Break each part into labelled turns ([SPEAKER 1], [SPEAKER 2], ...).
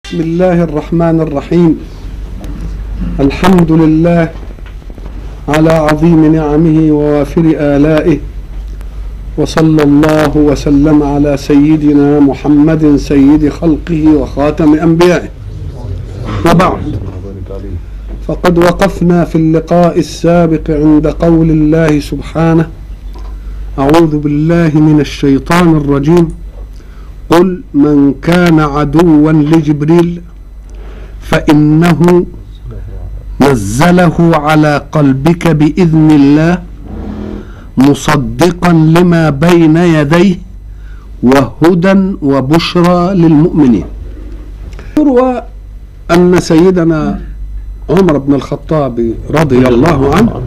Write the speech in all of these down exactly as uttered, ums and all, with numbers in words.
[SPEAKER 1] بسم الله الرحمن الرحيم. الحمد لله على عظيم نعمه ووافر آلائه، وصلى الله وسلم على سيدنا محمد سيد خلقه وخاتم أنبيائه. وبعد، فقد وقفنا في اللقاء السابق عند قول الله سبحانه: أعوذ بالله من الشيطان الرجيم، قل من كان عدوا لجبريل فإنه نزله على قلبك بإذن الله مصدقا لما بين يديه وهدى وبشرى للمؤمنين. يروى أن سيدنا عمر بن الخطاب رضي الله عنه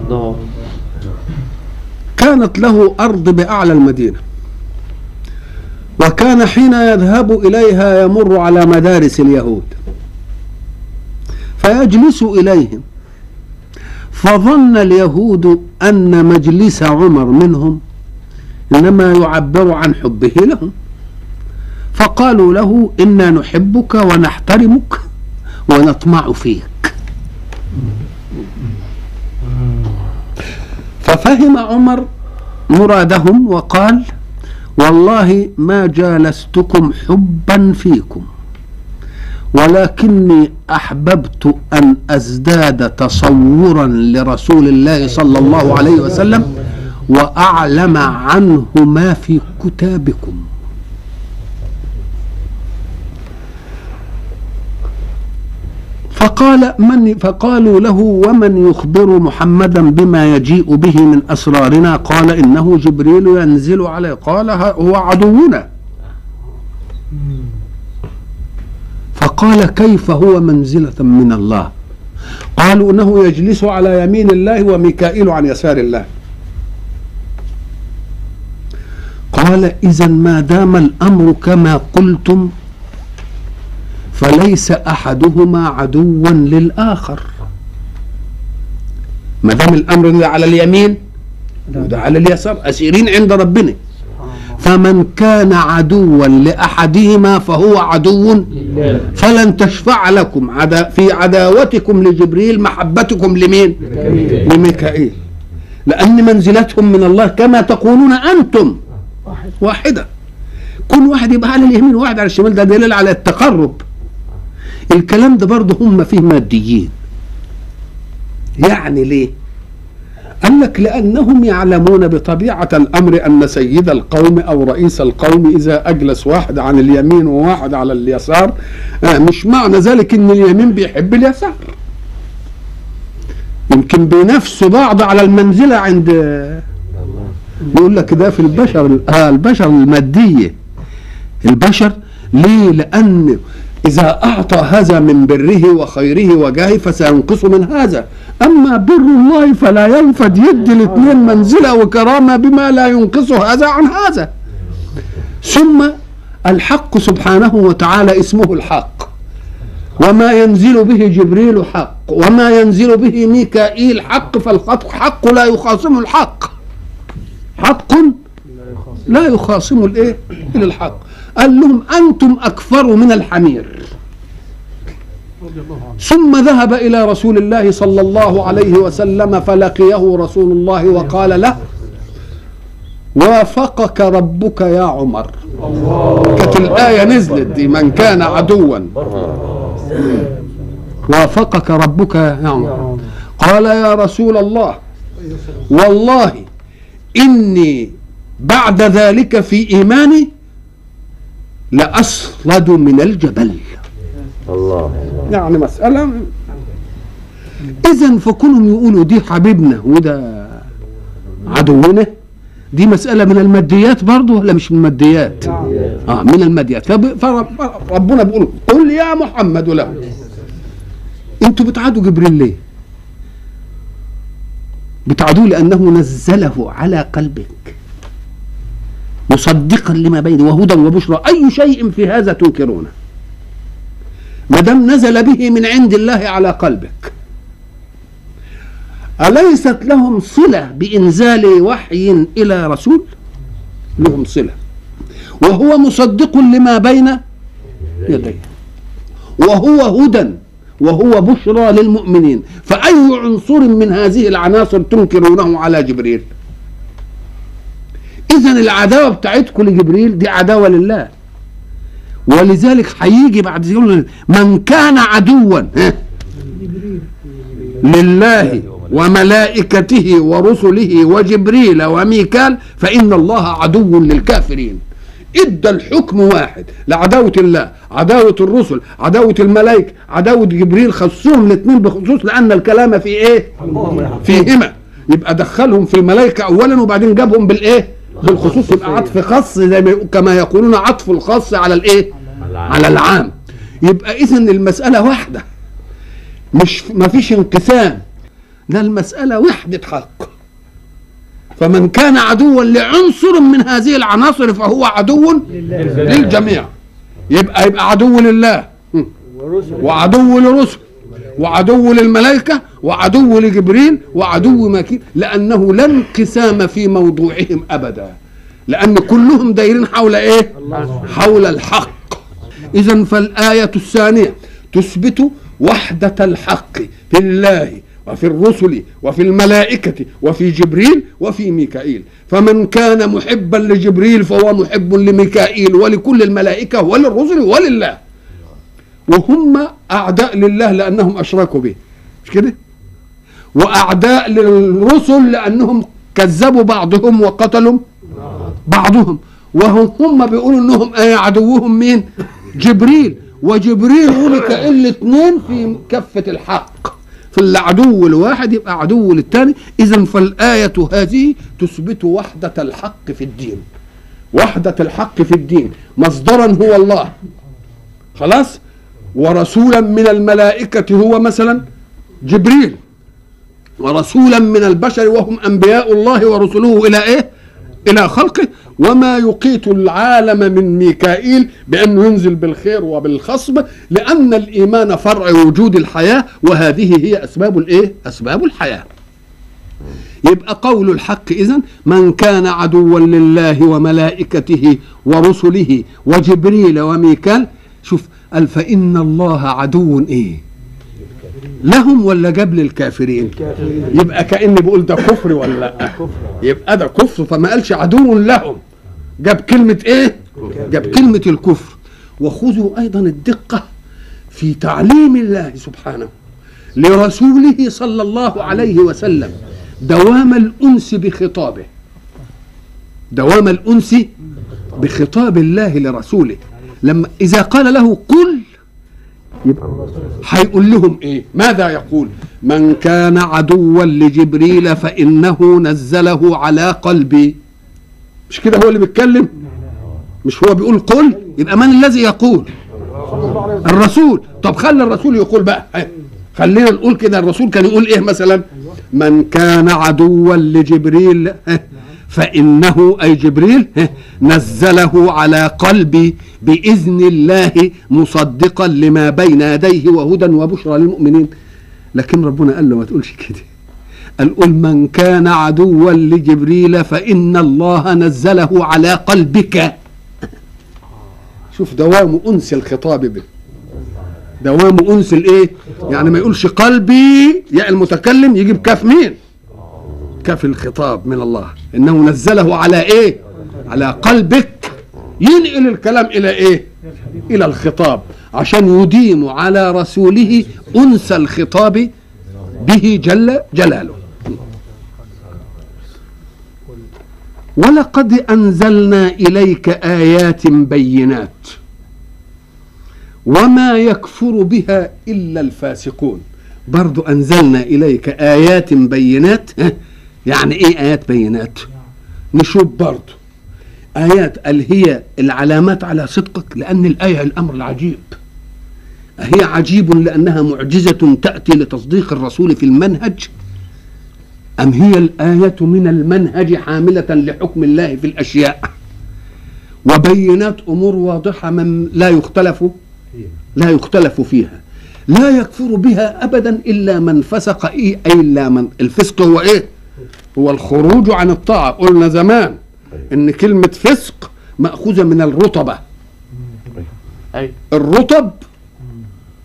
[SPEAKER 1] كانت له أرض بأعلى المدينة، وكان حين يذهب إليها يمر على مدارس اليهود فيجلس إليهم، فظن اليهود أن مجلس عمر منهم إنما يعبر عن حبه لهم، فقالوا له: إنا نحبك ونحترمك ونطمع فيك. ففهم عمر مرادهم وقال: والله ما جالستكم حبا فيكم، ولكني أحببت أن أزداد تصورا لرسول الله صلى الله عليه وسلم وأعلم عنه ما في كتابكم. فقال من فقالوا له: ومن يخبر محمدا بما يجيء به من أسرارنا؟ قال: إنه جبريل ينزل عليه. قال: هو عدونا. فقال: كيف هو منزلة من الله؟ قالوا: إنه يجلس على يمين الله وميكائيل عن يسار الله. قال: إذن ما دام الأمر كما قلتم فليس أحدهما عدوا للآخر. ما دام الأمر ده على اليمين وده على اليسار، أسيرين عند ربنا، فمن كان عدوا لأحدهما فهو عدو، فلن تشفع لكم عدا في عداوتكم لجبريل محبتكم لمين؟ لميكائيل، لأن منزلتهم من الله كما تقولون أنتم واحدة. كل واحد يبقى على اليمين وواحد على الشمال، ده دليل على التقرب. الكلام ده برضه هم فيه ماديين. يعني ليه؟ قال لك لأنهم يعلمون بطبيعة الأمر أن سيد القوم أو رئيس القوم إذا أجلس واحد عن اليمين وواحد على اليسار، آه مش معنى ذلك أن اليمين بيحب اليسار، يمكن بينافسوا بعض على المنزلة عند. يقول لك ده في البشر، آه البشر المادية، البشر ليه؟ لأن إذا أعطى هذا من بره وخيره وجاهه فسينقص من هذا، أما بر الله فلا ينفد، يدي الاثنين منزلة وكرامة بما لا ينقص هذا عن هذا. ثم الحق سبحانه وتعالى اسمه الحق، وما ينزل به جبريل حق، وما ينزل به ميكائيل حق، فالحق حق لا يخاصم الحق، حق لا يخاصم الايه الحق. قال لهم: أنتم أكفر من الحمير. ثم ذهب إلى رسول الله صلى الله عليه وسلم فلقيه رسول الله وقال له: وافقك ربك يا عمر. كانت الآية نزلت دي: من كان عدوا وافقك ربك يا عمر. قال: يا رسول الله، والله إني بعد ذلك في إيماني لأصلد من الجبل. الله. يعني مسألة. إذن فكونهم يقولوا دي حبيبنا وده عدونا، دي مسألة من الماديات برضه ولا مش من الماديات؟ آه من الماديات. فربنا بيقول: قل يا محمد له، انتوا بتعادوا جبريل ليه؟ بتعادوه لأنه نزله على قلبك مصدقا لما بينه وهدى وبشرى. أي شيء في هذا تنكرونه ما دام نزل به من عند الله على قلبك؟ أليست لهم صلة بإنزال وحي إلى رسول؟ لهم صلة، وهو مصدق لما بين يديه. وهو هدى وهو بشرى للمؤمنين، فأي عنصر من هذه العناصر تنكرونه على جبريل؟ إذن العداوة بتاعتكم لجبريل دي عداوة لله، ولذلك هيجي بعد يقول من كان عدوا لله وملائكته ورسله وجبريل وميكال فإن الله عدو للكافرين. ادى الحكم واحد لعداوة الله، عداوة الرسل، عداوة الملائكة، عداوة جبريل، خصهم الاثنين بخصوص لأن الكلام في ايه؟ فيهما. يبقى دخلهم في الملائكة أولا وبعدين جابهم بالايه؟ بالخصوص، يبقى عطف خاص زي ما كما يقولون عطف الخاص على الايه؟ على العام. يبقى إذن المسألة واحدة، مش ما فيش انقسام، ده المسألة وحدة حق. فمن كان عدوا لعنصر من هذه العناصر فهو عدو للجميع. يبقى يبقى عدو لله وعدو للرسل وعدو للملائكة وعدو لجبريل وعدو مكين، لأنه لا انقسام في موضوعهم أبدا، لأن كلهم دايرين حول إيه؟ حول الحق. إذن فالآية الثانية تثبت وحدة الحق في الله وفي الرسل وفي الملائكة وفي جبريل وفي ميكائيل. فمن كان محبا لجبريل فهو محب لميكائيل ولكل الملائكة وللرسل ولله، وهم أعداء لله لأنهم أشركوا به، مش كده؟ وأعداء للرسل لأنهم كذبوا بعضهم وقتلوا بعضهم، وهم هم بيقولوا أنهم أي عدوهم مين؟ جبريل، وجبريل وميكائيل الاثنين في كفة الحق، فالعدو الواحد يبقى عدو للثاني. إذن فالآية هذه تثبت وحدة الحق في الدين، وحدة الحق في الدين مصدرا هو الله خلاص، ورسولا من الملائكة هو مثلا جبريل، ورسولا من البشر وهم أنبياء الله ورسله إلى إيه؟ إلى خلقه. وما يقيت العالم من ميكائيل بأنه ينزل بالخير وبالخصب، لأن الإيمان فرع وجود الحياة، وهذه هي أسباب الإيه؟ أسباب الحياة. يبقى قول الحق إذن من كان عدوا لله وملائكته ورسله وجبريل وميكال، شوف قال فإن الله عدو إيه؟ لهم ولا جاب للكافرين؟ يبقى كأني بقول ده كفر ولا لا؟ يبقى ده كفر، فما قالش عدو لهم، جاب كلمة ايه؟ جاب كلمة الكفر. وخذوا ايضا الدقة في تعليم الله سبحانه لرسوله صلى الله عليه وسلم دوام الأنس بخطابه، دوام الأنس بخطاب الله لرسوله. لما إذا قال له قل يبقى هيقول لهم ايه؟ ماذا يقول؟ من كان عدوا لجبريل فإنه نزله على قلبي، مش كده هو اللي بيتكلم؟ مش هو بيقول قل؟ يبقى من الذي يقول؟ الرسول. طب خلي الرسول يقول بقى، خلينا نقول كده الرسول كان يقول ايه مثلا؟ من كان عدوا لجبريل فإنه أي جبريل نزله على قلبي بإذن الله مصدقا لما بين يديه وهدى وبشرى للمؤمنين. لكن ربنا قال له ما تقولش كده، قال قل من كان عدوا لجبريل فإن الله نزله على قلبك. شوف دوام أنس الخطاب به، دوام أنس الإيه؟ يعني ما يقولش قلبي يا المتكلم يجيب كاف مين؟ كاف الخطاب من الله، إنه نزله على إيه؟ على قلبك، ينقل الكلام إلى إيه؟ إلى الخطاب، عشان يديم على رسوله أنس الخطاب به جل جلاله. ولقد أنزلنا إليك آيات بينات وما يكفر بها إلا الفاسقون. برضو أنزلنا إليك آيات بينات، يعني إيه آيات بينات؟ نشوف برضو آيات اللي هي العلامات على صدقك، لأن الآية الأمر العجيب، هي عجيب لأنها معجزة تأتي لتصديق الرسول في المنهج، أم هي الآية من المنهج حاملة لحكم الله في الأشياء؟ وبينات أمور واضحة من لا يختلف لا يختلف فيها، لا يكفر بها أبدا إلا من فسق. إيه إلا من الفسق هو إيه؟ هو الخروج عن الطاعة. قلنا زمان إن كلمة فسق مأخوذة من الرطبة، الرطب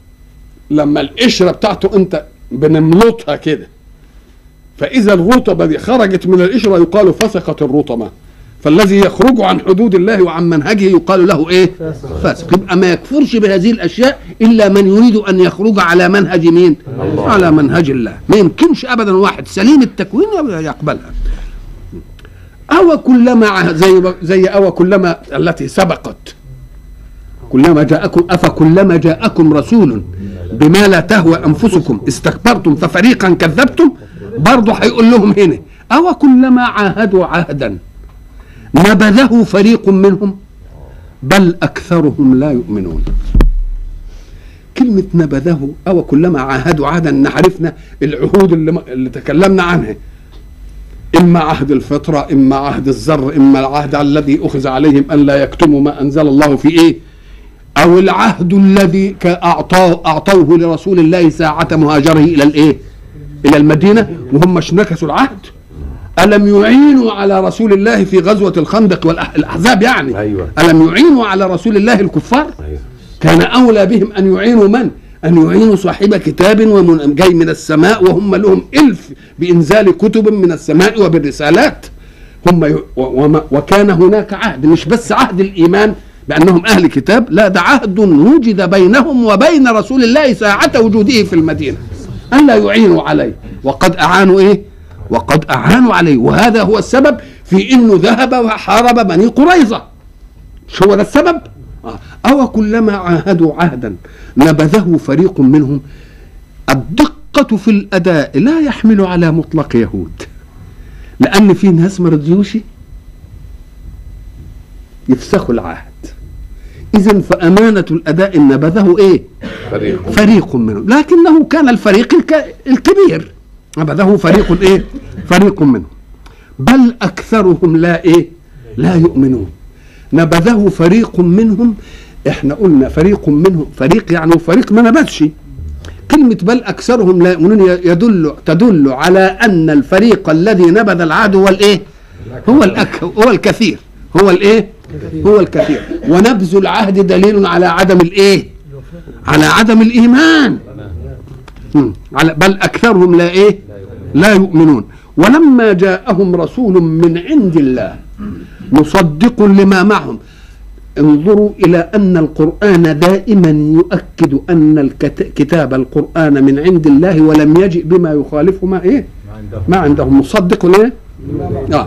[SPEAKER 1] لما القشره بتاعته انت بنملطها كده، فاذا الرطبه دي خرجت من القشره يقال فسقت الرطبه، فالذي يخرج عن حدود الله وعن منهجه يقال له ايه؟ فاسق. يبقى ما يكفرش بهذه الاشياء الا من يريد ان يخرج على منهج مين؟ الله. على منهج الله. ما يمكنش ابدا واحد سليم التكوين يقبلها. او كلما زي زي او كلما التي سبقت، كلما جاءكم افكلما جاءكم رسول بما لا تهوى انفسكم استكبرتم ففريقا كذبتم، برضه هيقول لهم هنا او كلما عاهدوا عهدا نبذه فريق منهم بل اكثرهم لا يؤمنون. كلمه نبذه او كلما عاهدوا عهدا، نعرفنا العهود اللي, اللي تكلمنا عنها، اما عهد الفطره، اما عهد الزر، اما العهد الذي اخذ عليهم ان لا يكتموا ما انزل الله في ايه، او العهد الذي اعطوه اعطوه لرسول الله ساعه مهاجره الى الايه؟ الى المدينه وهم نكثوا العهد. ألم يعينوا على رسول الله في غزوة الخندق والأحزاب يعني؟ أيوة. ألم يعينوا على رسول الله الكفار؟ أيوة. كان أولى بهم أن يعينوا من؟ أن يعينوا صاحب كتاب ومن جاي من السماء وهم لهم إلف بإنزال كتب من السماء وبالرسالات. هم ي... و... وكان هناك عهد، مش بس عهد الإيمان بأنهم أهل كتاب، لا ده عهد وجد بينهم وبين رسول الله ساعة وجوده في المدينة ألا يعينوا عليه، وقد أعانوا إيه؟ وقد أعانوا عليه. وهذا هو السبب في إنه ذهب وحارب بني قريظة. شو هو ده السبب؟ أو كلما عاهدوا عهدا نبذه فريق منهم. الدقة في الأداء لا يحمل على مطلق يهود، لأن في ناس ما رضيوش يفسخوا العهد، إذن فأمانة الأداء نبذه إيه؟ فريق, فريق منهم، لكنه كان الفريق الكبير نبذه فريق ايه؟ فريق منهم بل اكثرهم لا ايه؟ لا يؤمنون. نبذه فريق منهم، احنا قلنا فريق منهم، فريق يعني فريق ما نبذش. كلمة بل اكثرهم لا يؤمنون يدل تدل على ان الفريق الذي نبذ العهد هو الايه؟ هو الأك هو الكثير، هو الايه؟ هو الكثير. ونبذ العهد دليل على عدم الايه؟ على عدم الايمان. على بل اكثرهم لا ايه؟ لا يؤمنون. ولما جاءهم رسول من عند الله مصدق لما معهم. انظروا الى ان القرآن دائما يؤكد ان الكتاب القرآن من عند الله ولم يجئ بما يخالفه ما ايه؟ ما عندهم. مصدق ليه؟ اه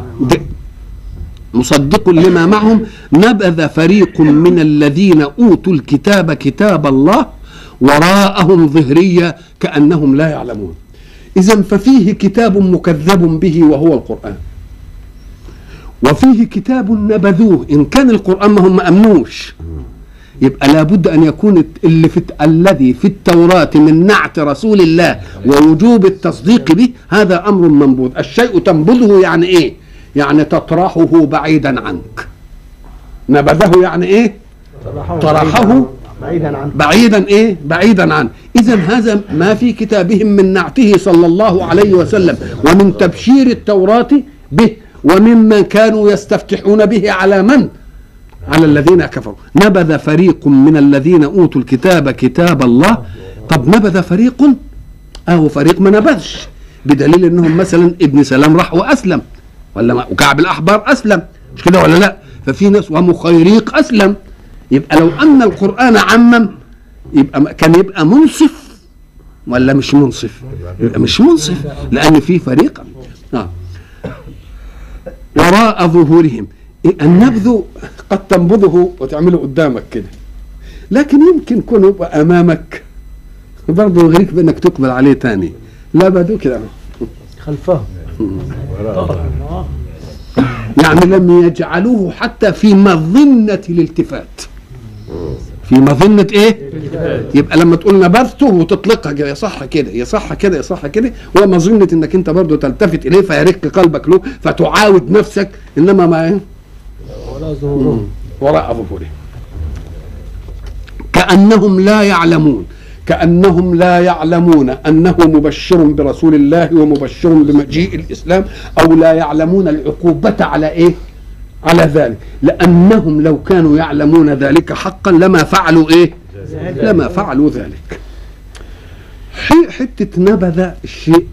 [SPEAKER 1] مصدق لما معهم. نبذ فريق من الذين اوتوا الكتاب كتاب الله وراءهم ظهرية كأنهم لا يعلمون. إذن ففيه كتاب مكذب به وهو القرآن، وفيه كتاب نبذوه. إن كان القرآن ما هم أمنوش، يبقى لابد أن يكون اللي في الذي في التوراة من نعت رسول الله ووجوب التصديق به هذا أمر منبوذ. الشيء تنبذه يعني إيه؟ يعني تطرحه بعيدا عنك. نبذه يعني إيه؟ طرحه بعيدا عنه. بعيدا ايه؟ بعيدا عنه. اذا هذا ما في كتابهم من نعته صلى الله عليه وسلم ومن تبشير التوراة به ومما كانوا يستفتحون به على من؟ على الذين كفروا. نبذ فريق من الذين اوتوا الكتاب كتاب الله. طب نبذ فريق او فريق ما نبذش، بدليل انهم مثلا ابن سلام راح واسلم، ولا وكعب الاحبار اسلم، مش كده ولا لا؟ ففي ناس ومخيريق اسلم. يبقى لو أن القرآن عمم يبقى كان يبقى منصف ولا مش منصف؟ يبقى مش منصف، لأن في فريق آه. وراء ظهورهم. النبذ قد تنبذه وتعمله قدامك كده، لكن يمكن يكون يبقى أمامك برضه يغريك بأنك تقبل عليه تاني. لا بدو كده
[SPEAKER 2] خلفه
[SPEAKER 1] يعني لم يجعلوه حتى في مظنة الالتفات. في مظنة ايه؟ يبقى لما تقول نبذته وتطلقها كده يصح كده يصح كده يصح كده، هو مظنة انك انت برضو تلتفت اليه فيرق قلبك له فتعاود نفسك، انما ما ايه؟ وراء ظهورهم وراء ظهورهم كأنهم لا يعلمون. كأنهم لا يعلمون أنه مبشر برسول الله ومبشر بمجيء الإسلام، أو لا يعلمون العقوبة على إيه؟ على ذلك، لأنهم لو كانوا يعلمون ذلك حقا لما فعلوا إيه؟ لما فعلوا ذلك. حته نبذ الشيء،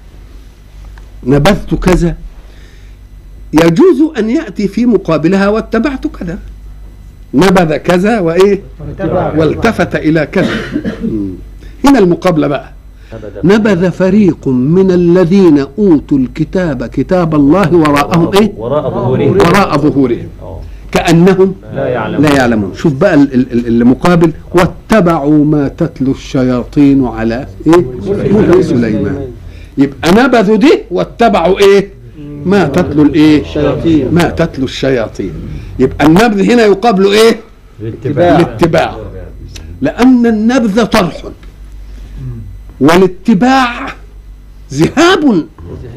[SPEAKER 1] نبذت كذا، يجوز ان ياتي في مقابلها واتبعت كذا. نبذ كذا وايه والتفت الى كذا. هنا المقابله بقى، نبذ فريق من الذين اوتوا الكتاب كتاب الله وراءهم ايه
[SPEAKER 2] وراء ظهورهم
[SPEAKER 1] وراء ظهورهم كأنهم
[SPEAKER 2] لا يعلمون.
[SPEAKER 1] لا يعلمون. شوف بقى المقابل، واتبعوا ما تتلو الشياطين على ايه ملك سليمان. يبقى نبذوا دي واتبعوا ايه ما تتلو الايه
[SPEAKER 3] الشياطين.
[SPEAKER 1] ما تتلو الشياطين. يبقى النبذ هنا يقابل ايه
[SPEAKER 2] الاتباع.
[SPEAKER 1] الاتباع، لأن النبذ طرح والاتباع ذهاب.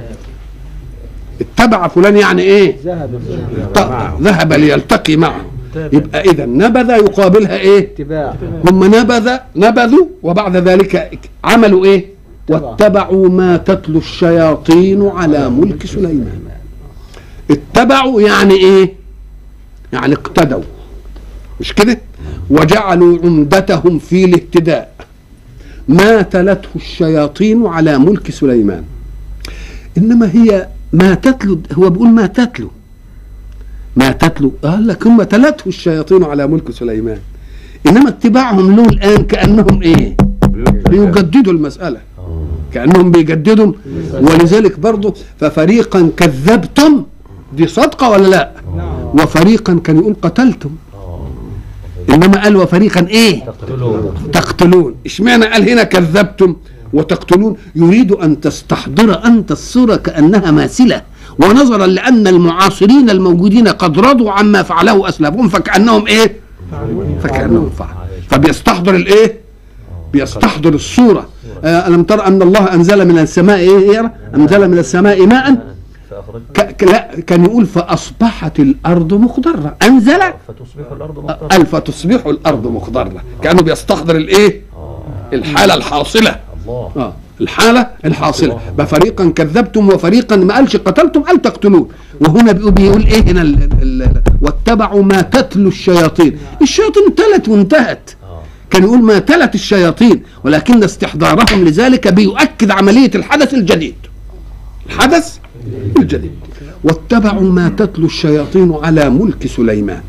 [SPEAKER 1] اتبع فلان يعني ايه
[SPEAKER 3] ذهب
[SPEAKER 1] ذهب ليلتقي معه. يبقى اذا نبذ يقابلها ايه
[SPEAKER 3] اتباع.
[SPEAKER 1] هم نبذ نبذوا وبعد ذلك عملوا ايه واتبعوا ما تتلو الشياطين على ملك سليمان. اتبعوا يعني ايه يعني اقتدوا، مش كده؟ وجعلوا عمدتهم في الاهتداء ما تلته الشياطين على ملك سليمان. انما هي ما تتلو، هو بيقول ما تتلو ما تتلو قال لك هم تلته الشياطين على ملك سليمان، انما اتباعهم له الان كانهم ايه بيجددوا المساله، كانهم بيجددوا. ولذلك برضه ففريقا كذبتم، دي صدقه ولا لا؟ وفريقا كان يقول قتلتم، انما قال وفريقا ايه
[SPEAKER 2] تقتلون.
[SPEAKER 1] تقتلون. اشمعنى قال هنا كذبتم وتقتلون؟ يريد ان تستحضر انت الصوره كانها ماثله، ونظرا لان المعاصرين الموجودين قد رضوا عما فعله اسلافهم فكانهم ايه فكانهم فعل، فبيستحضر الايه بيستحضر الصوره. آه الم ترى ان الله انزل من السماء ايه انزل من السماء ماء ك... لا كان يقول فاصبحت الارض مخضره، انزل
[SPEAKER 2] فتصبح الارض مخضره
[SPEAKER 1] قال فتصبح الارض مخضره، كانه بيستحضر الايه الحاله الحاصله.
[SPEAKER 2] الله.
[SPEAKER 1] اه الحاله الحاصله. بفريقا كذبتم وفريقا ما قالش قتلتم قال تقتلون. وهنا بيقول, بيقول ايه هنا ال ال واتبعوا ما تتلو الشياطين. الشياطين تلت وانتهت، كان يقول ما تلت الشياطين، ولكن استحضارهم لذلك بيؤكد عمليه الحدث الجديد، الحدث الجديد. واتبعوا ما تتلو الشياطين على ملك سليمان.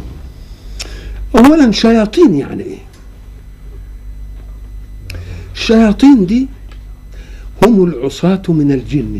[SPEAKER 1] اولا شياطين يعني ايه؟ الشياطين دي هم العصاة من الجن.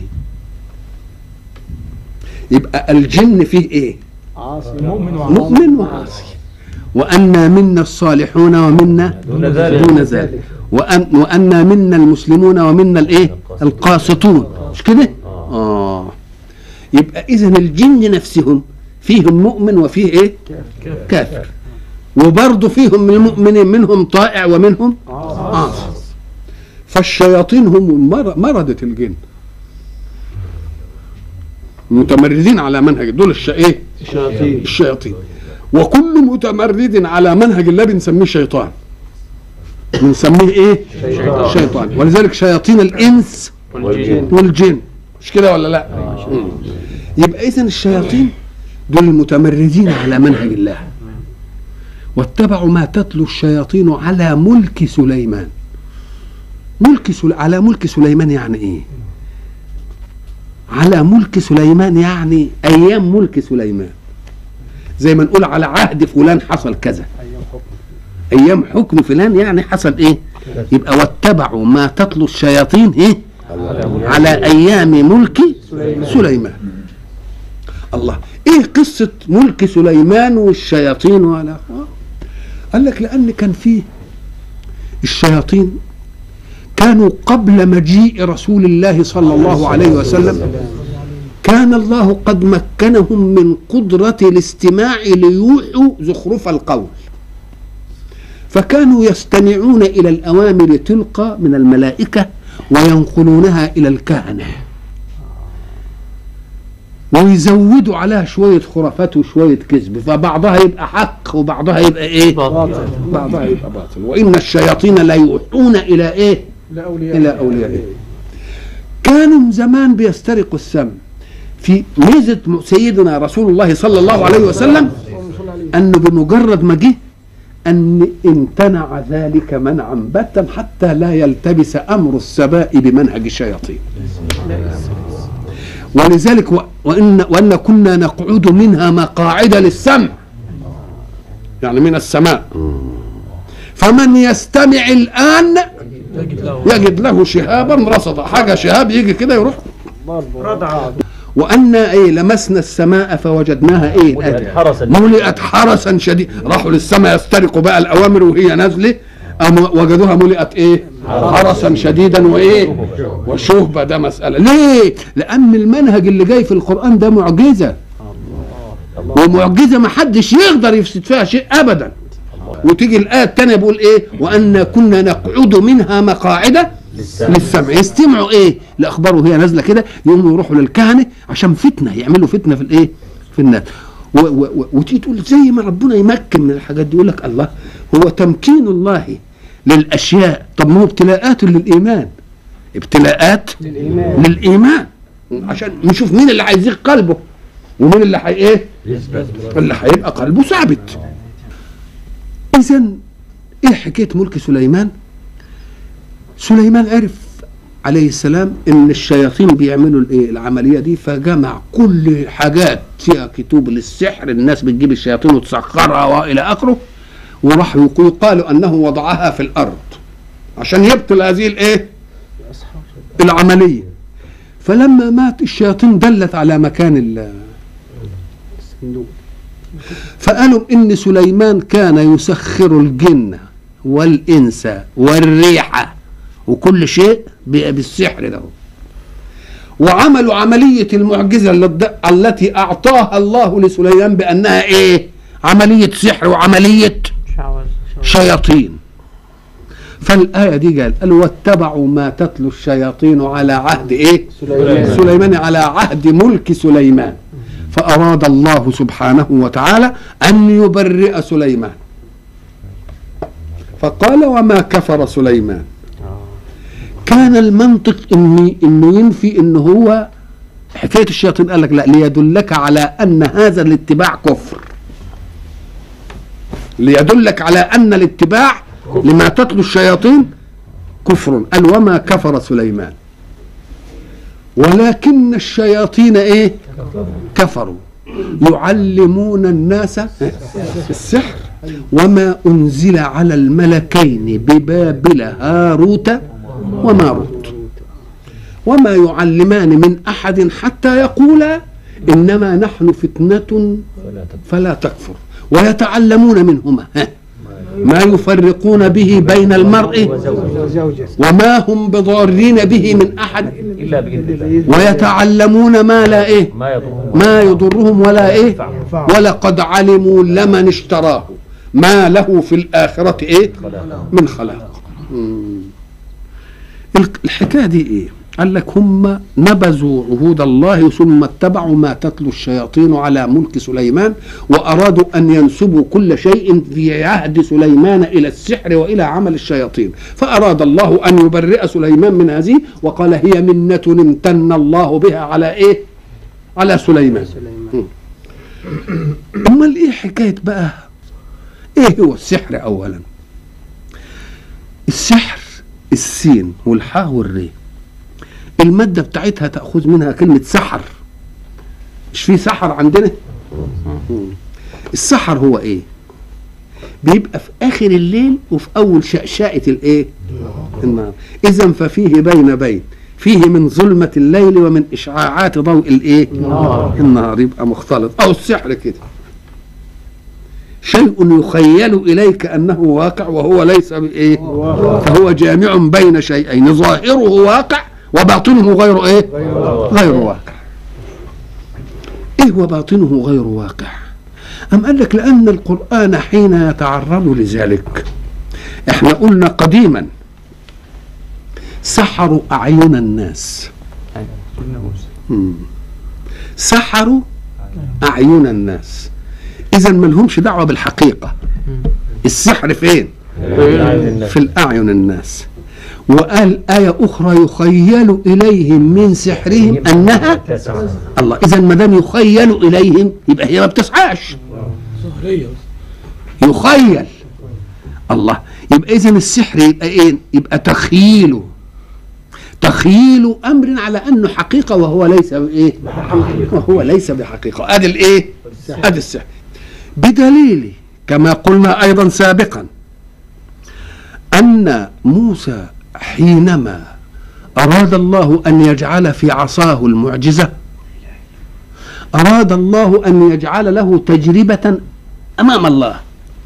[SPEAKER 1] يبقى الجن فيه ايه
[SPEAKER 3] عاصي مؤمن وعاصي
[SPEAKER 1] مؤمن وعاصي. وأنا منا الصالحون ومنا
[SPEAKER 2] دون ذلك.
[SPEAKER 1] دون ذلك وأن وأنا منا المسلمون ومنا الايه القاسطون، مش كده؟ اه يبقى اذا الجن نفسهم فيهم مؤمن وفيه ايه كافر، وبرضه فيهم من المؤمنين منهم طائع ومنهم عاصي. فالشياطين هم مردة الجن، متمردين على منهج دول الش... ايه
[SPEAKER 3] الشياطين.
[SPEAKER 1] الشياطين. وكل متمرد على منهج الله بنسميه شيطان، بنسميه ايه
[SPEAKER 2] شيطان.
[SPEAKER 1] شيطان. ولذلك شياطين الانس
[SPEAKER 2] والجن.
[SPEAKER 1] والجن، مش كده ولا لا؟ مم. يبقى اذا الشياطين دول المتمردين على منهج الله. واتبعوا ما تتلو الشياطين على ملك سليمان. ملك سل... على ملك سليمان يعني ايه؟ على ملك سليمان يعني ايام ملك سليمان، زي ما نقول على عهد فلان حصل كذا، ايام حكم فلان يعني حصل ايه. يبقى واتبعوا ما تتلو الشياطين ايه على ايام ملك سليمان. الله، ايه قصة ملك سليمان والشياطين؟ ولا قال لك لان كان فيه الشياطين كانوا قبل مجيء رسول الله صلى الله عليه وسلم، كان الله قد مكنهم من قدرة الاستماع ليوحوا زخرف القول، فكانوا يستمعون إلى الأوامر تلقى من الملائكة وينقلونها إلى الكهنة ويزودوا عليها شوية خرافات وشوية كذب، فبعضها يبقى حق وبعضها يبقى إيه
[SPEAKER 3] باطل.
[SPEAKER 1] بعضها يبقى باطل. وإن الشياطين لا يوحون إلى إيه
[SPEAKER 3] لأولياء
[SPEAKER 1] إلى أوليائه. كانوا زمان بيسترقوا السمع. في ميزة سيدنا رسول الله صلى الله عليه وسلم أنه بمجرد ما جه أن امتنع ذلك منعا باتا حتى لا يلتبس أمر السباء بمنهج الشياطين. ولذلك وإن, وأن كنا نقعد منها مقاعد للسمع، يعني من السماء، فمن يستمع الآن يجد له شهابا رصدا، حاجة شهاب يجي كده يروح
[SPEAKER 3] رضع.
[SPEAKER 1] وأن إيه لمسنا السماء فوجدناها إيه ملئت حرسا شديد. راحوا للسماء يسترقوا بقى الأوامر وهي نازلة، أما وجدوها ملئت إيه حرسا شديدا وإيه وشهبة. ده مسألة ليه؟ لأن المنهج اللي جاي في القرآن ده معجزة، ومعجزة ما حدش يقدر يفسد فيها شيء أبدا. وتيجي الآية الثانية بيقول إيه وأن كنا نقعد منها مقاعد للسمع. يستمعوا ايه لاخبار وهي نازله كده، يقوموا يروحوا للكهنه عشان فتنه، يعملوا فتنه في الايه في الناس. وتيجي تقول زي ما ربنا يمكن من الحاجات دي، يقول لك الله هو تمكين الله للاشياء. طب ما هو ابتلاءات للايمان، ابتلاءات للايمان, للإيمان. عشان نشوف مين اللي هيزيغ قلبه ومين اللي هي ايه اللي هيبقى قلبه ثابت. اذا ايه حكايه ملك سليمان؟ سليمان عرف عليه السلام ان الشياطين بيعملوا الايه العمليه دي، فجمع كل حاجات فيها كتب للسحر، الناس بتجيب الشياطين وتسخرها والى اخره، وراح يقال انه وضعها في الارض عشان يبطل هذه الايه العمليه. فلما مات الشياطين دلت على مكان الصندوق، فقالوا ان سليمان كان يسخر الجن والانس والريح وكل شيء بالسحر ده، وعملوا عملية المعجزة التي أعطاها الله لسليمان بأنها إيه عملية سحر وعملية شياطين. فالآية دي قال قال واتبعوا ما تتلو الشياطين على عهد إيه سليمان, سليمان على عهد ملك سليمان. فأراد الله سبحانه وتعالى أن يبرئ سليمان، فقال وما كفر سليمان. كان المنطق إنه, إنه ينفي إنه هو حكاية الشياطين، قال لك لا، ليدلك على أن هذا الاتباع كفر، ليدلك على أن الاتباع لما تتلو الشياطين كفر. قال وما كفر سليمان ولكن الشياطين إيه كفروا يعلمون الناس السحر وما أنزل على الملكين ببابل هاروت وماروت وما يعلمان من أحد حتى يقولا إنما نحن فتنة فلا تكفر ويتعلمون منهما ما يفرقون به بين المرء وما هم بضارين به من أحد ويتعلمون ما لا إيه ما يضرهم ولا إيه ولقد علموا لمن اشتراه ما له في الآخرة إيه من خلاق. الحكاية دي إيه؟ قال لك هم نبذوا عهود الله ثم اتبعوا ما تتلو الشياطين على ملك سليمان، وأرادوا أن ينسبوا كل شيء في عهد سليمان إلى السحر وإلى عمل الشياطين. فأراد الله أن يبرئ سليمان من هذه، وقال هي منة امتن الله بها على إيه؟ على سليمان. أمال إيه حكاية بقى؟ إيه هو السحر؟ أولا السحر السين والحاء والري، المادة بتاعتها تأخذ منها كلمة سحر. مش في سحر عندنا؟ السحر هو ايه؟ بيبقى في اخر الليل وفي اول شقشقة الايه النهار. اذا ففيه بين بين فيه من ظلمة الليل ومن اشعاعات ضوء الايه النهار، يبقى مختلط. او السحر كده شيء يخيل إليك أنه واقع وهو ليس بإيه، فهو جامع بين شيئين ظاهره واقع وباطنه غير إيه غير واقع. إيه وباطنه غير واقع؟ أم قال لك لأن القرآن حين يتعرض لذلك، إحنا قلنا قديما سحروا أعين الناس، سحروا أعين الناس. إذا ما لهمش دعوة بالحقيقة. السحر فين؟ في الأعين الناس. وقال آية أخرى يخيل إليهم من سحرهم أنها الله. إذا ما دام يخيل إليهم يبقى هي ما بتسعاش، يخيل الله. يبقى اذا السحر يبقى ايه؟ يبقى تخييله تخييل امر على انه حقيقه وهو ليس بايه؟ وهو ليس بحقيقه. ادي الايه؟ ادي السحر. بدليل كما قلنا ايضا سابقا ان موسى حينما اراد الله ان يجعل في عصاه المعجزه اراد الله ان يجعل له تجربه امام الله.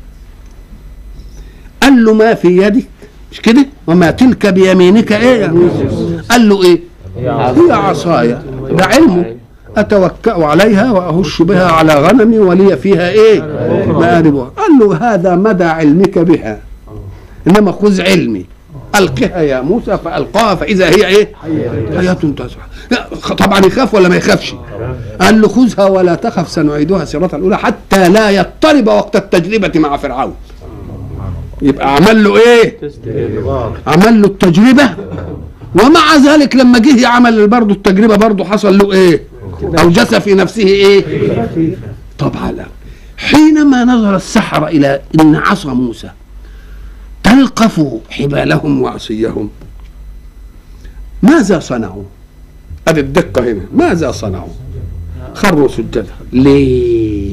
[SPEAKER 1] قال له ما في يدك، مش كده؟ وما تلك بيمينك ايه؟ قال له ايه؟ هي عصاي، ده علمه، اتوكأ عليها واهش بها على غنمي ولي فيها ايه؟ مآربها. قال له هذا مدى علمك بها، انما خذ علمي، القها يا موسى. فالقاها فاذا هي ايه؟ حياة تسعى. طبعا يخاف ولا ما يخافش؟ قال له خذها ولا تخف سنعيدها سيرتها الاولى حتى لا يضطرب وقت التجربة مع فرعون. يبقى عمل له ايه؟ عمل له التجربة، ومع ذلك لما جه يعمل برضه التجربة برضه حصل له ايه؟ اوجس في نفسه ايه؟ طبعا لا. حينما نظر السحرة الى ان عصا موسى تلقف حبالهم وعصيهم ماذا صنعوا؟ ادي الدقة هنا، ماذا صنعوا؟ خروا سجدا. ليه؟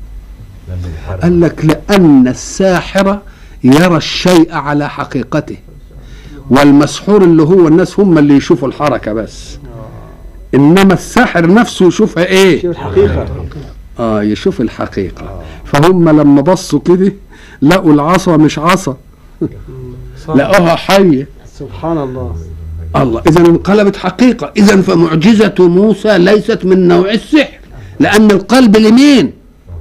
[SPEAKER 1] قال لك لأن الساحر يرى الشيء على حقيقته، والمسحور اللي هو الناس هم اللي يشوفوا الحركة بس، إنما الساحر نفسه يشوفها إيه؟
[SPEAKER 3] الحقيقة.
[SPEAKER 1] آه يشوف الحقيقة. فهم لما بصوا كده لقوا العصا مش عصا، لقوها حية.
[SPEAKER 3] سبحان الله.
[SPEAKER 1] الله. إذا انقلبت حقيقة. إذا فمعجزة موسى ليست من نوع السحر، لأن القلب لمين؟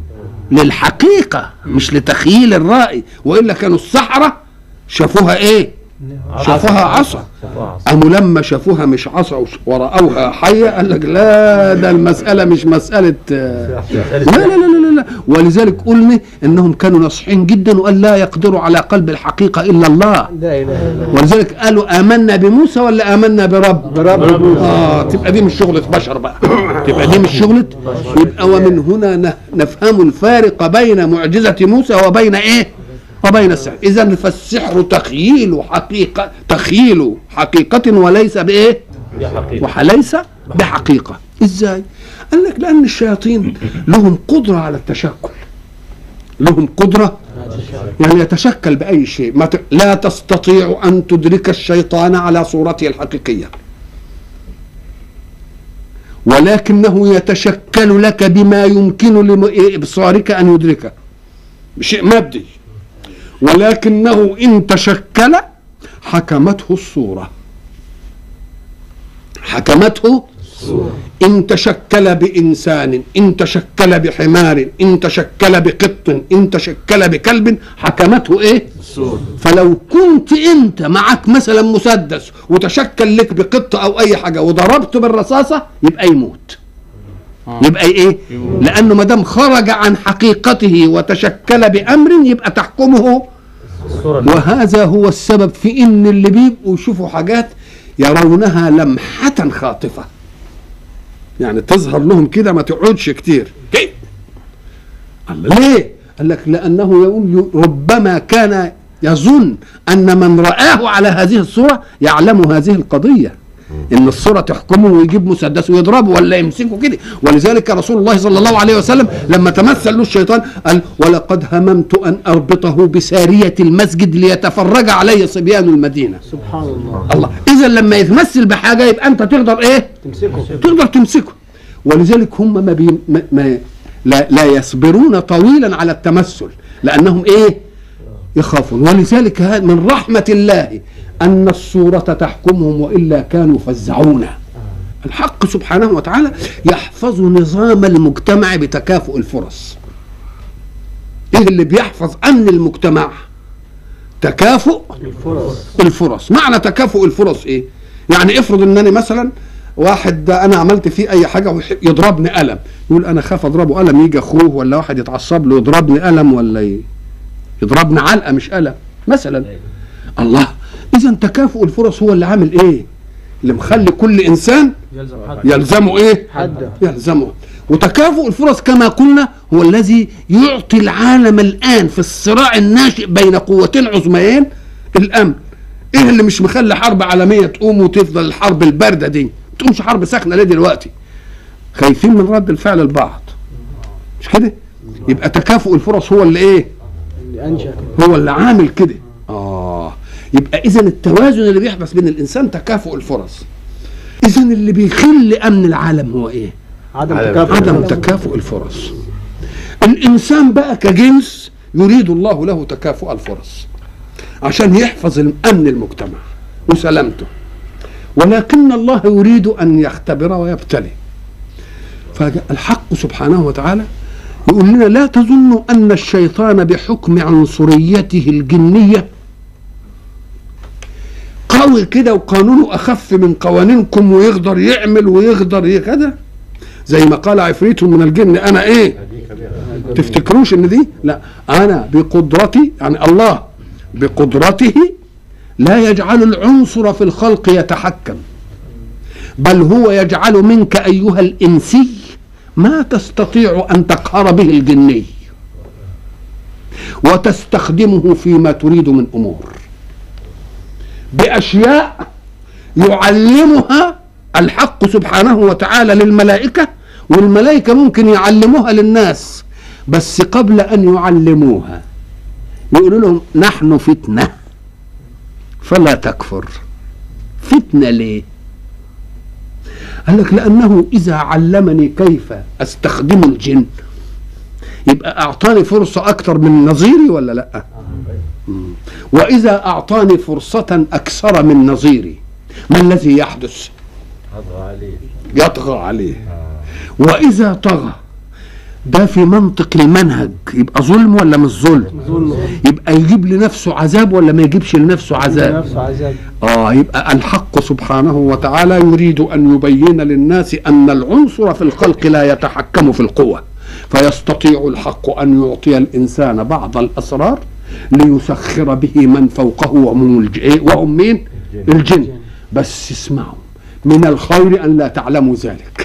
[SPEAKER 1] للحقيقة مش لتخييل الرأي. وإلا كانوا السحرة شافوها إيه؟ شافوها عصا. قاموا لما شافوها مش عصا ورأوها حية قال لك لا، ده المسألة مش مسألة. لا لا لا لا لا. ولذلك قلنا إنهم كانوا ناصحين جدا وقال لا يقدروا على قلب الحقيقة إلا الله.
[SPEAKER 3] لا إله إلا الله.
[SPEAKER 1] ولذلك قالوا آمنا بموسى ولا آمنا برب؟
[SPEAKER 3] برب.
[SPEAKER 1] آه تبقى دي مش شغلة بشر بقى، تبقى دي مش شغلة. يبقى ومن هنا نفهم الفارق بين معجزة موسى وبين إيه؟ وبين السحر. إذن فالسحر تخييل حقيقة، تخييل حقيقة وليس بإيه؟ وليس بحقيقة. إزاي؟ قال لك لأن الشياطين لهم قدرة على التشكل، لهم قدرة يعني يتشكل بأي شيء. ما ت... لا تستطيع أن تدرك الشيطان على صورته الحقيقية، ولكنه يتشكل لك بما يمكن لإبصارك أن يدركه، شيء مادي. ولكنه إن تشكل حكمته الصورة، حكمته إن تشكل بإنسان، إن تشكل بحمار، إن تشكل بقط، إن تشكل بكلب، حكمته إيه؟ الصورة. فلو كنت أنت معك مثلا مسدس وتشكل لك بقط أو أي حاجة وضربته بالرصاصة يبقى يموت. يبقى ايه؟ لانه ما دام خرج عن حقيقته وتشكل بامر يبقى تحكمه. وهذا هو السبب في ان اللي بيبقوا يشوفوا حاجات يرونها لمحة خاطفة، يعني تظهر لهم كده ما تقعدش كتير. كيف؟ الله. ليه؟ قال لك لانه يقول ربما كان يظن ان من رآه على هذه الصورة يعلم هذه القضية، ان الصورة تحكمه ويجيب مسدس ويضربه ولا يمسكه كده. ولذلك رسول الله صلى الله عليه وسلم لما تمثل له الشيطان قال ولقد هممت ان اربطه بسارية المسجد ليتفرج عليه صبيان المدينة.
[SPEAKER 3] سبحان الله.
[SPEAKER 1] الله. اذا لما يتمثل بحاجة يبقى انت تقدر ايه؟
[SPEAKER 3] تمسكه.
[SPEAKER 1] تقدر تمسكه. ولذلك هم ما, بي ما, ما لا, لا يصبرون طويلا على التمثل لانهم ايه؟ يخافون. ولذلك من رحمة الله أن الصورة تحكمهم وإلا كانوا فزعون. الحق سبحانه وتعالى يحفظ نظام المجتمع بتكافؤ الفرص. إيه اللي بيحفظ أمن المجتمع؟ تكافؤ الفرص. الفرص. معنى تكافؤ الفرص إيه؟ يعني افرض أنني مثلا واحد أنا عملت فيه أي حاجة يضربني قلم، يقول أنا خاف أضربه قلم يجي أخوه ولا واحد يتعصب له يضربني قلم ولا يضربني علقة مش قلم مثلا. الله. إذا تكافؤ الفرص هو اللي عامل إيه؟ اللي مخلي كل إنسان يلزمه إيه؟ حده. يلزمه. وتكافؤ الفرص كما قلنا هو الذي يعطي العالم الآن في الصراع الناشئ بين قوتين عظميين الأمن. إيه اللي مش مخلي حرب عالمية تقوم وتفضل الحرب الباردة دي؟ ما تقومش حرب ساخنة ليه دلوقتي؟ خايفين من رد الفعل البعض، مش كده؟ يبقى تكافؤ الفرص هو اللي إيه؟
[SPEAKER 3] اللي أنشأ
[SPEAKER 1] هو اللي عامل كده. آه يبقى إذن التوازن اللي بيحدث بين الإنسان تكافؤ الفرص. إذن اللي بيخل أمن العالم هو إيه؟
[SPEAKER 3] عدم تكافؤ
[SPEAKER 1] عدم تكافؤ الفرص. الإنسان بقى كجنس يريد الله له تكافؤ الفرص عشان يحفظ أمن المجتمع وسلامته، ولكن الله يريد أن يختبر ويبتلي. فالحق سبحانه وتعالى يقول لنا لا تظنوا أن الشيطان بحكم عنصريته الجنية قوي كده وقانونه أخف من قوانينكم ويقدر يعمل ويقدر كده زي ما قال عفريت من الجن أنا إيه؟ تفتكروش إن دي؟ لا، أنا بقدرتي، يعني الله بقدرته لا يجعل العنصر في الخلق يتحكم، بل هو يجعل منك أيها الإنسي ما تستطيع أن تقهر به الجني وتستخدمه فيما تريد من أمور بأشياء يعلمها الحق سبحانه وتعالى للملائكة، والملائكة ممكن يعلموها للناس، بس قبل أن يعلموها يقولوا لهم نحن فتنة فلا تكفر. فتنة ليه؟ قال لك لأنه إذا علمني كيف أستخدم الجن يبقى أعطاني فرصة أكثر من نظيري ولا لأ؟ وإذا أعطاني فرصة أكثر من نظيري ما الذي يحدث؟ يطغى عليه. وإذا طغى ده في منطق المنهج يبقى ظلم ولا مش ظلم؟
[SPEAKER 3] ظلم.
[SPEAKER 1] يبقى يجيب لنفسه عذاب ولا ما يجيبش لنفسه عذاب؟
[SPEAKER 3] نفسه عذاب.
[SPEAKER 1] آه يبقى الحق سبحانه وتعالى يريد أن يبين للناس أن العنصر في الخلق لا يتحكم في القوة، فيستطيع الحق أن يعطي الإنسان بعض الأسرار ليسخر به من فوقه وهم مين؟ الجن. بس اسمعوا من الخير أن لا تعلموا ذلك.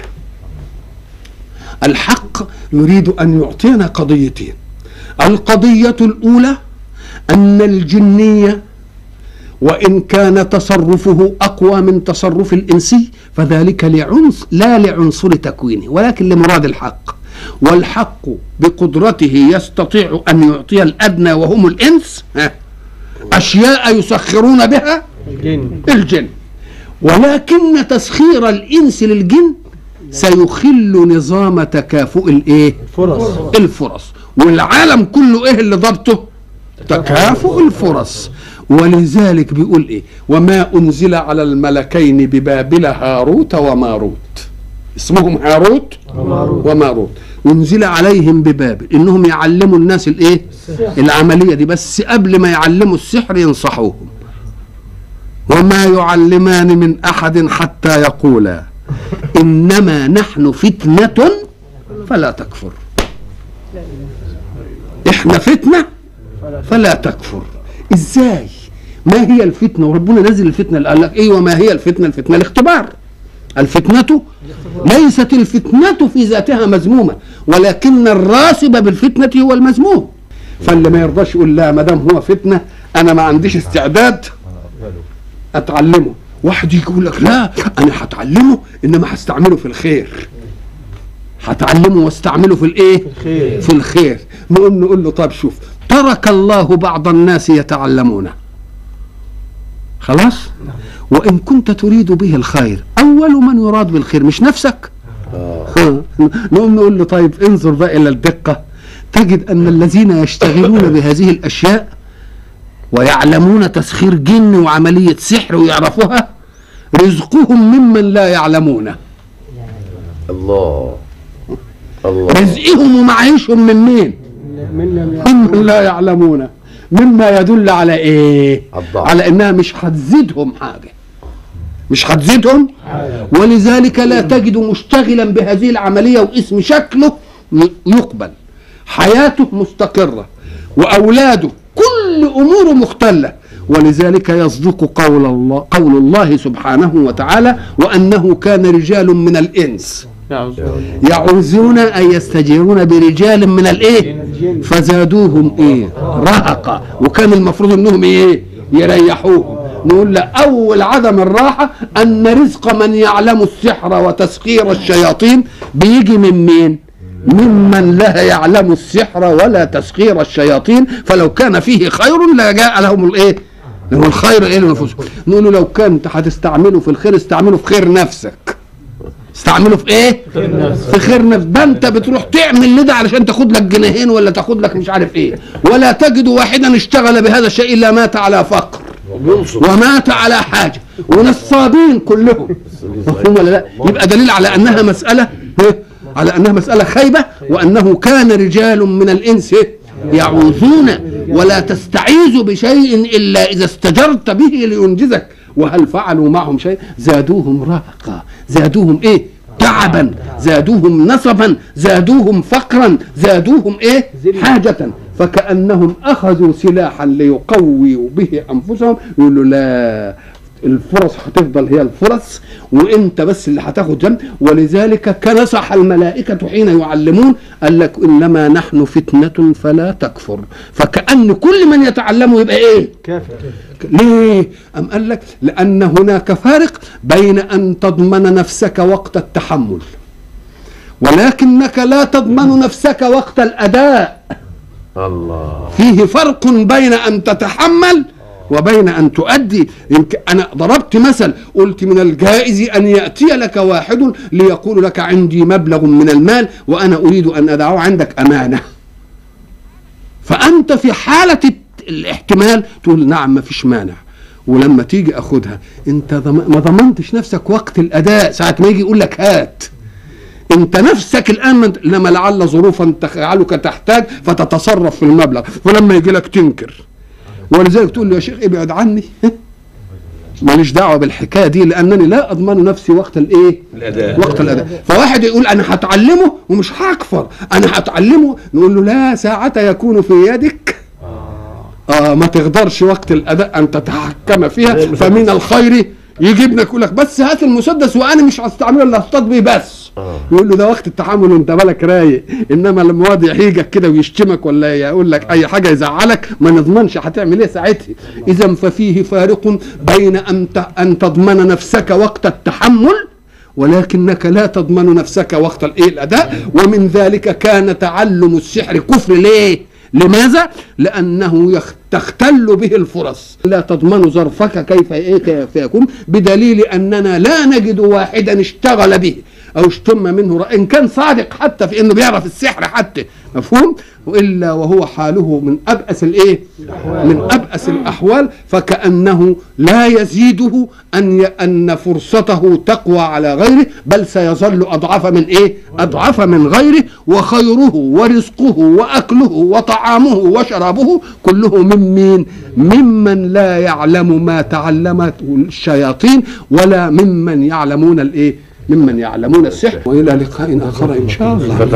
[SPEAKER 1] الحق يريد أن يعطينا قضيتين. القضية الأولى أن الجنية وإن كان تصرفه أقوى من تصرف الإنسي فذلك لعنصر لا لعنصر تكوينه ولكن لمراد الحق، والحق بقدرته يستطيع أن يعطي الأدنى وهم الإنس أشياء يسخرون بها
[SPEAKER 3] الجن.
[SPEAKER 1] الجن، ولكن تسخير الإنس للجن سيخل نظام تكافؤ الايه؟
[SPEAKER 3] فرص.
[SPEAKER 1] الفرص. والعالم كله ايه اللي ضبطه؟ تكافؤ الفرص. ولذلك بيقول ايه؟ وما انزل على الملكين ببابل هاروت وماروت، اسمهم هاروت
[SPEAKER 3] وماروت.
[SPEAKER 1] وماروت، انزل عليهم ببابل انهم يعلموا الناس الايه؟ العمليه دي، بس قبل ما يعلموا السحر ينصحوهم. وما يعلمان من احد حتى يقولا إنما نحن فتنة فلا تكفر. إحنا فتنة فلا تكفر. إزاي؟ ما هي الفتنة؟ وربنا نزل الفتنة قال لك إيه وما هي الفتنة؟ الفتنة الاختبار. الفتنة ليست الفتنة في ذاتها مذمومة، ولكن الراسب بالفتنة هو المذموم. فاللي ما يرضاش يقول لا ما دام هو فتنة أنا ما عنديش استعداد أتعلمه. واحد يقول لك لا انا هتعلمه انما هستعمله في الخير، هتعلمه واستعمله في الايه؟
[SPEAKER 3] في الخير.
[SPEAKER 1] في الخير. نقول نقول له طب شوف ترك الله بعض الناس يتعلمونه خلاص، وان كنت تريد به الخير اول من يراد بالخير مش نفسك. آه. نقوم نقول له طيب انظر بقى الى الدقه تجد ان الذين يشتغلون بهذه الاشياء ويعلمون تسخير جن وعملية سحر ويعرفوها رزقهم ممن لا يعلمونه.
[SPEAKER 4] الله الله.
[SPEAKER 1] رزقهم ومعيشهم من مين؟
[SPEAKER 3] من
[SPEAKER 1] ممن لا يعلمونه، مما يدل على ايه؟
[SPEAKER 4] الضعف.
[SPEAKER 1] على انها مش هتزيدهم حاجة، مش هتزيدهم. ولذلك لا تجد مشتغلا بهذه العملية واسم شكله يقبل، حياته مستقرة وأولاده كل أموره مختلة. ولذلك يصدق قول الله قول الله سبحانه وتعالى وأنه كان رجال من الإنس يعوزون أن يستجيرون برجال من الإيه فزادوهم إيه رهقا، وكان المفروض إنهم إيه يريحوهم. نقول لا، أول عدم الراحة أن رزق من يعلم السحر وتسخير الشياطين بيجي من مين؟ ممن لا يعلم السحر ولا تسخير الشياطين، فلو كان فيه خير لجاء لهم الايه؟ لهم الخير ايه لنفسهم. نقول له لو كنت هتستعمله في الخير استعمله في خير نفسك. استعمله في ايه؟ في خير نفسك. ده انت بتروح تعمل لده علشان تاخد لك جنيهين ولا تاخد لك مش عارف ايه، ولا تجد واحدا اشتغل بهذا الشيء الا مات على فقر ومات على حاجه، ونصابين كلهم. مفهوم ولا لا؟ يبقى دليل على انها مساله على انها مساله خيبه، وانه كان رجال من الانس يعوذون ولا تستعيذ بشيء الا اذا استجرت به لينجزك. وهل فعلوا معهم شيء؟ زادوهم رهقا، زادوهم ايه؟ تعبا، زادوهم نصبا، زادوهم فقرا، زادوهم ايه؟ حاجه. فكأنهم أخذوا سلاحا ليقويوا به أنفسهم. يقولوا لا، الفرص هتفضل هي الفرص وانت بس اللي هتاخد جنب. ولذلك كنصح الملائكة حين يعلمون قال لك إنما نحن فتنة فلا تكفر. فكأن كل من يتعلمه يبقى ايه؟
[SPEAKER 3] كافر.
[SPEAKER 1] ليه؟ أم قال لك لأن هناك فارق بين أن تضمن نفسك وقت التحمل ولكنك لا تضمن نفسك وقت الأداء.
[SPEAKER 4] الله.
[SPEAKER 1] فيه فرق بين أن تتحمل وبين أن تؤدي. يمكن أنا ضربت مثل قلت من الجائز أن يأتي لك واحد ليقول لك عندي مبلغ من المال وأنا أريد أن أدعه عندك أمانة، فأنت في حالة الاحتمال تقول نعم ما فيش مانع، ولما تيجي أخدها أنت ما ضمنتش نفسك وقت الأداء. ساعة ما يجي يقول لك هات انت نفسك الان لما لعل ظروفا تجعلك تحتاج فتتصرف في المبلغ، فلما يجي لك تنكر. ولذلك تقول له يا شيخ ابعد عني، ماليش دعوه بالحكايه دي لانني لا اضمن نفسي وقت الايه؟ الاداء. وقت الاداء. فواحد يقول انا هتعلمه ومش هكفر، انا هتعلمه، نقول له لا، ساعة يكون في يدك اه ما تقدرش وقت الاداء ان تتحكم فيها، فمن الخير يجي ابنك يقول لك بس هات المسدس وانا مش هستعمله الا اصطاد بيه بس. آه. يقول له ده وقت التحمل وانت بالك رايق، انما لما واد يحيجك كده ويشتمك ولا يقول لك اي حاجه يزعلك ما نضمنش هتعمل ايه ساعتها. اذا ففيه فارق بين ان ان تضمن نفسك وقت التحمل ولكنك لا تضمن نفسك وقت الايه الاداء. ومن ذلك كان تعلم السحر كفر. ليه؟ لماذا؟ لأنه تختل به الفرص، لا تضمن ظرفك كيف إيه يكون، بدليل أننا لا نجد واحدا اشتغل به أو اشتم منه رأي إن كان صادق حتى في إنه بيعرف السحر حتى، مفهوم؟ وإلا وهو حاله من أبأس الإيه؟ من أبأس الأحوال. فكأنه لا يزيده أن أن فرصته تقوى على غيره، بل سيظل أضعف من إيه؟ أضعف من غيره. وخيره ورزقه وأكله وطعامه وشرابه كله من مين؟ ممن لا يعلم ما تعلمت الشياطين ولا ممن يعلمون الإيه؟ ممن يعلمون السحر. وإلى لقاء آخر إن شاء الله.